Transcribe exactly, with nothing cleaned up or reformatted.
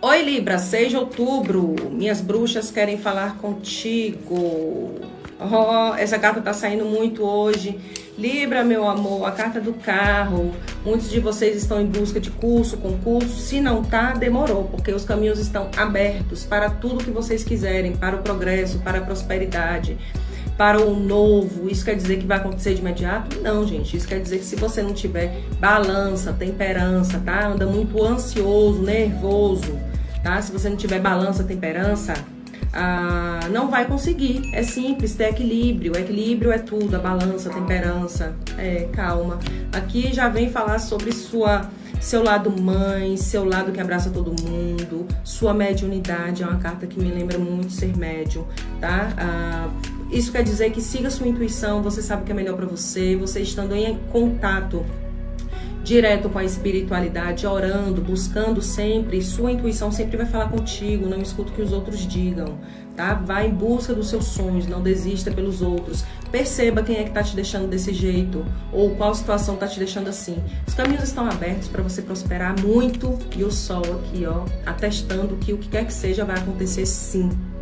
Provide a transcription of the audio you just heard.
Oi Libra, seis de outubro, minhas bruxas querem falar contigo. Oh, essa carta tá saindo muito hoje. Libra, meu amor, a carta do carro. Muitos de vocês estão em busca de curso, concurso. Se não tá, demorou, porque os caminhos estão abertos para tudo que vocês quiserem, para o progresso, para a prosperidade, para o novo. Isso quer dizer que vai acontecer de imediato? Não, gente. Isso quer dizer que se você não tiver balança, temperança, tá? Anda muito ansioso, nervoso, tá? Se você não tiver balança, temperança, ah, não vai conseguir. É simples, ter equilíbrio. O equilíbrio é tudo, a balança, a temperança. É, calma. Aqui já vem falar sobre sua, seu lado mãe, seu lado que abraça todo mundo, sua mediunidade. É uma carta que me lembra muito ser médium, tá? Ah, isso quer dizer que siga sua intuição, você sabe o que é melhor para você, você estando em contato direto com a espiritualidade, orando, buscando sempre, sua intuição sempre vai falar contigo, não escuta o que os outros digam, tá? Vai em busca dos seus sonhos, não desista pelos outros. Perceba quem é que tá te deixando desse jeito, ou qual situação tá te deixando assim. Os caminhos estão abertos para você prosperar muito, e o sol aqui, ó, atestando que o que quer que seja vai acontecer sim.